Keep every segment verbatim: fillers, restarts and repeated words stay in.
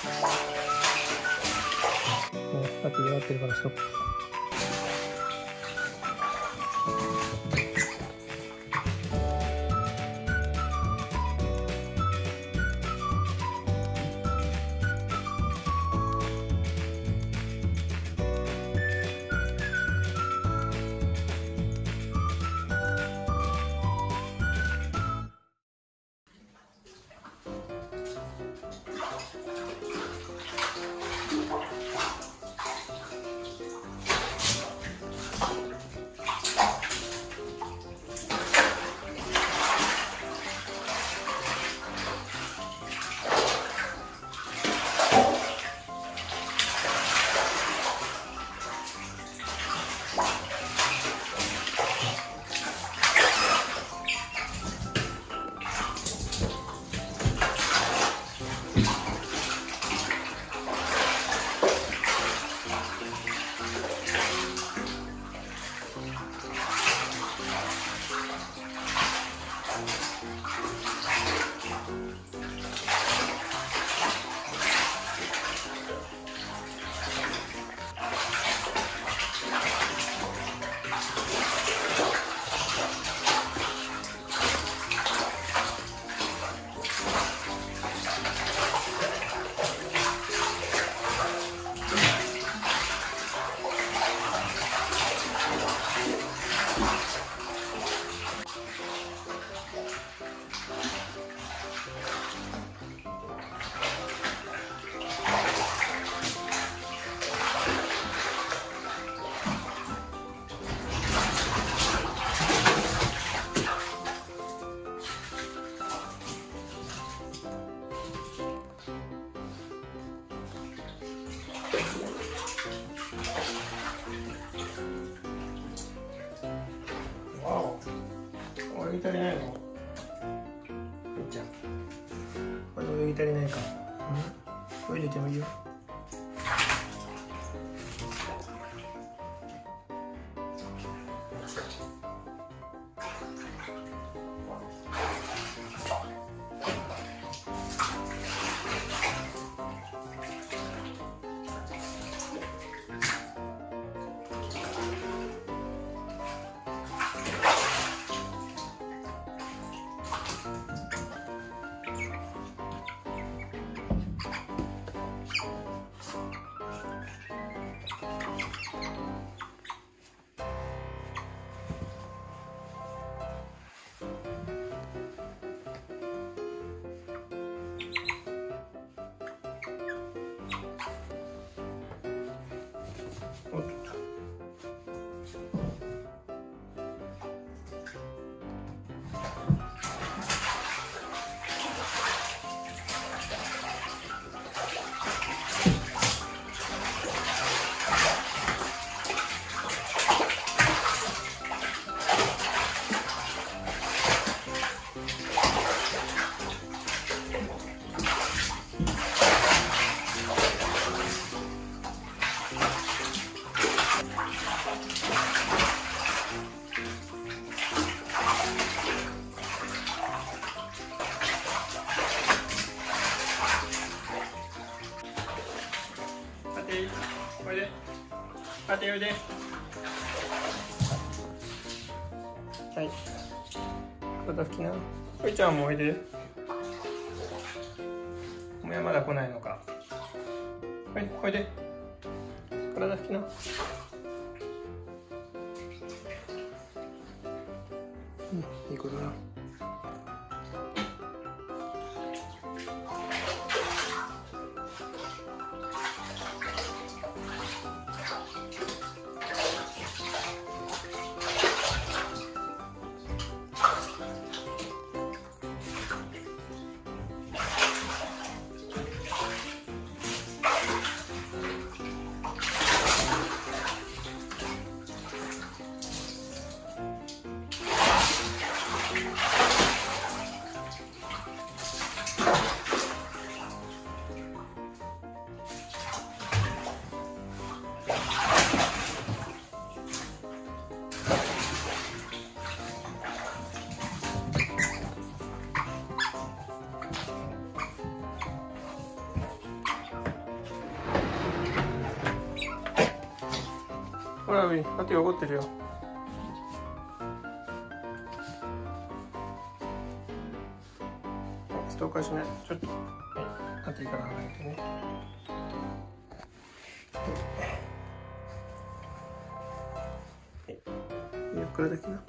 もうさっき弱ってるからストップ。泳ぎ足りないの？みっちゃん、これ泳ぎ足りないか。うん、泳いでてもいいよ。おっと。おいで。あておいで。はい。体拭きな。おいちゃんもおいで。お前はまだ来ないのか。はい、おいで。体拭きな。うん、いいことだ。 ほら、上、あと汚ってるよ。ストーカーしない。ちょっと、はい、あといいから離れてね。はい。いいよ、これだけな。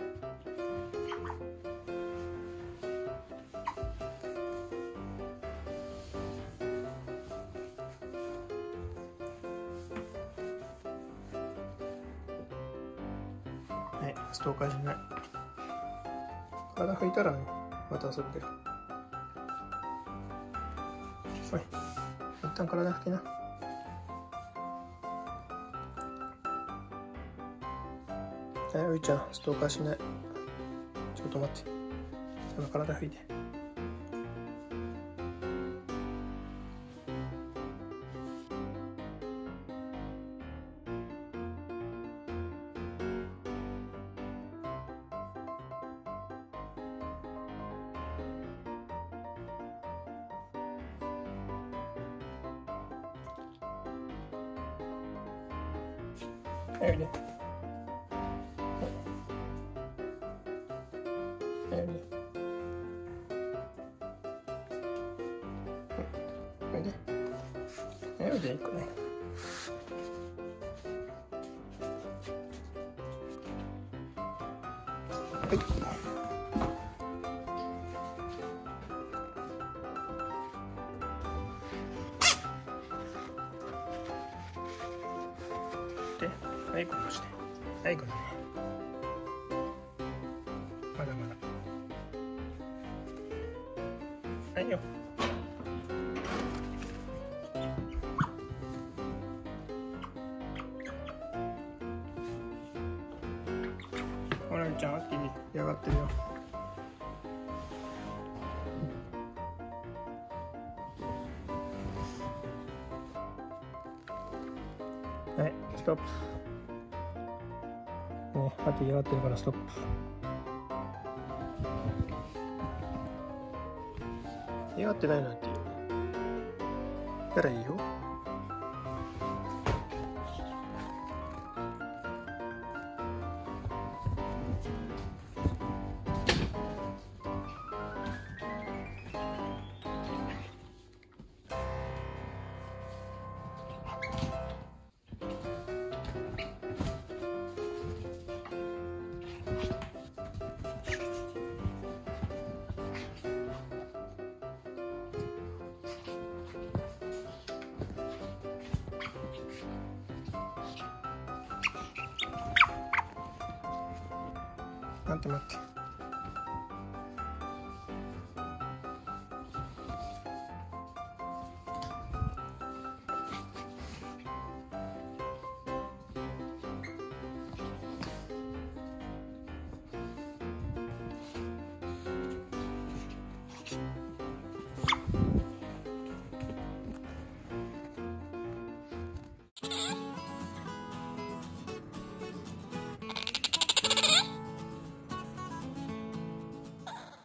はい、ストーカーしない。体拭いたらね、また遊ぶけど。おい、一旦体拭きな。はい、ういちゃん、ストーカーしない。ちょっと待って。その体拭いて。はい、おいで。はい、おいで。おいで。はい、おいで、いい子ね。はい。で、はい、こうして。はい、これね。まだまだ。はいよ。ほら、ういちゃん、あって嫌がってるよ。はい、ストップ。ね、あと嫌がってるからストップ。嫌がってないなんて言ったらいいよ。待って待って。